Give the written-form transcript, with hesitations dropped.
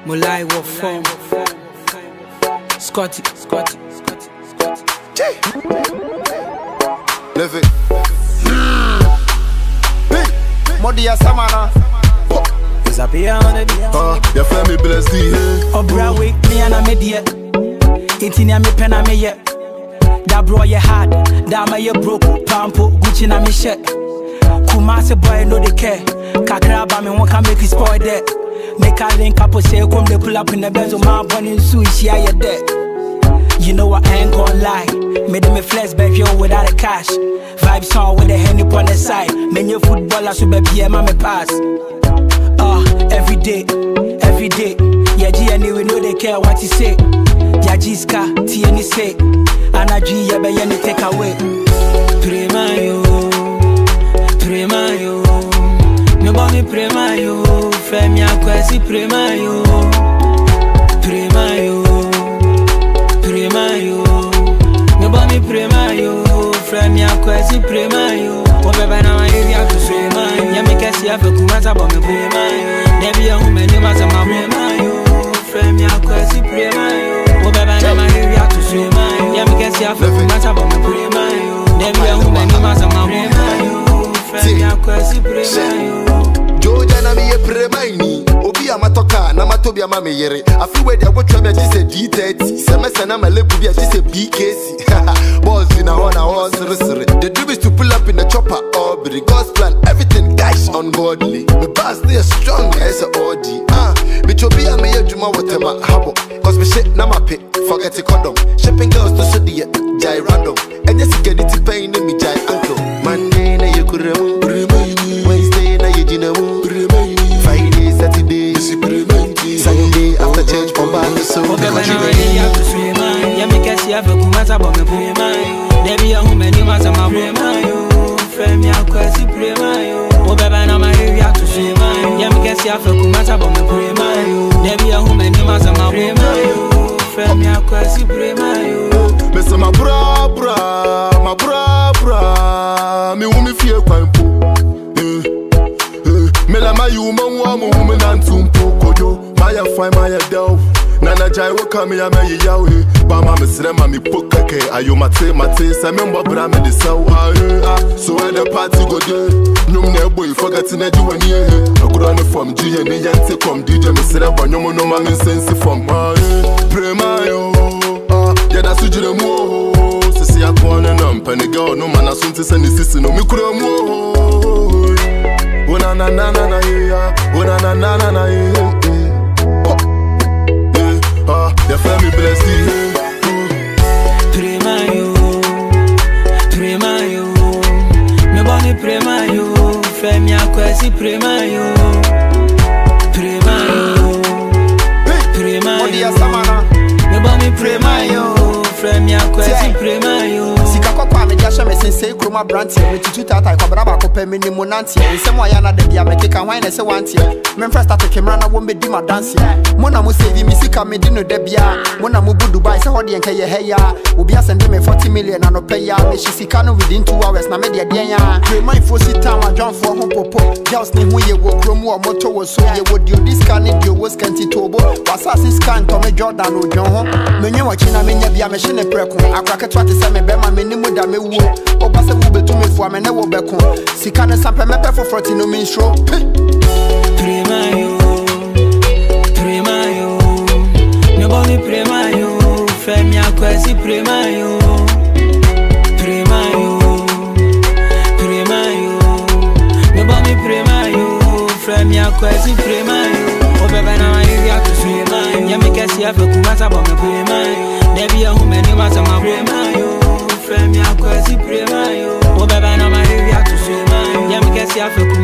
Mulai will form. Scotty. Live it. Modia Samana. Disappear on the day. Your family blessed you. Obra week, me and I made yet. Itinia me pen, I me yet. That bro you hard, that my broke, Pampo, Gucci na me shit. Kumasi boy no they care. Kakraba me won't make you spoil that. Make a link up or say come they pull up in the bed of my bunny suit, she are dead. You know I ain't gon' lie. Made me flex back yo without a cash. Vibe song with a henny on the side. Men your footballer should be PM me pass. Every day. Yeah, G and we know they care what you say. Yeah, Jiska, TNI say. And I G, yeah, be any take away. Premayo. Me boni premayo. Femia kwesi premayo. Me boni premayo. Femia kwesi premayo. Wabeba na area to premayo. Ya me kesi afe kumasa bo me premayo. Nebi ya humeni masa ma premayo. Femia kwesi premayo. Wabeba na area to premayo. Ya me kesi afe kumasa bo me premayo. Nebi ya humeni masa ma premayo. Femia kwesi premayo. Joja na me ye premaini. Obi amatoka na matobi amame yere. Afi we dia wotwa me just D30. Semester na malebu bia just BKC. Balls in a horn sere. The dream is to pull up in the chopper Aubrey. God's plan, everything guys ungodly. Me boss they strong as a OG. Me chobi ame ye juma whatever habo. Cause me shit na my pit, forget the condom. Shipping girls to study jai random. And yes get it pain in me jai uncle. Monday na ye kuremu, Wednesday na ye jinamu, Friday, Saturday, Sunday after church from back so. Yeah, me kesi afe kumasa bo me premayo. Debi ya humeni masa ma premayo. Femia kwesi premayo. Obeba na ma area to premayo. Yeah, me kesi afe kumasa bo me premayo. Debi ya humeni masa ma premayo. Femia kwesi premayo. Me say my bra, me wumi fie kwampo. Me la ma yu mo mo wumi nantumpo kojo. Maya fine maya del. Nana jai woka me ya me yawe. Ba ma me sre ma me pokake. Ayo mate say me mbo bra me de saw. So when the party go there, nyum na boy forget na di wani eh. Akura no form G ni yante kom DJ me sre ba nyum no ma me sense form. Premayo. Yeah that's ujire mu. Sisi akona na mpane girl no man asunti se ni sisi no me kura mu. Oh na na yeah. Oh na na yeah. Your family blessed you. Premayo. Me boni premayo. Femia kwesi premayo. Modia Samana. Me boni premayo. Femia kwesi premayo. Sikakwa me jasha me sensei kroma brantie me tutu tata kwa braba ko pe minimum nantie nsem aya na de bia me keka hwan na se wantie me first start kemra na wo me di ma dance mo na mo save me sika me di no de bia mo na mo bu Dubai se hode enka ye heya obi asende me 40 million na no pay ya me shi sika no within 2 hours na me de den ya pre my for sit town adwan for ho popo girls ne hu ye wo krom wo moto wo so ye wo dio disca ne dio wo scanty tobo wasasi scan to me Jordan odwan ho me nwe wachi na me nya bia me hye ne preko akraketwa te se me be ma me ni mu da me wu obase wo betu me fu ame ne wo beko sika ne sampe me pe for 40 no me nshro Premayo. Me boni premayo. Femia kwesi premayo. Me boni premayo. Femia kwesi premayo. Obeba na ma area to premayo. Ya me kesi afe kumasa bo me premayo. Debi ya humeni masa ma premayo. Femia kwesi premayo. Obeba na ma area to premayo. Ya me kesi afe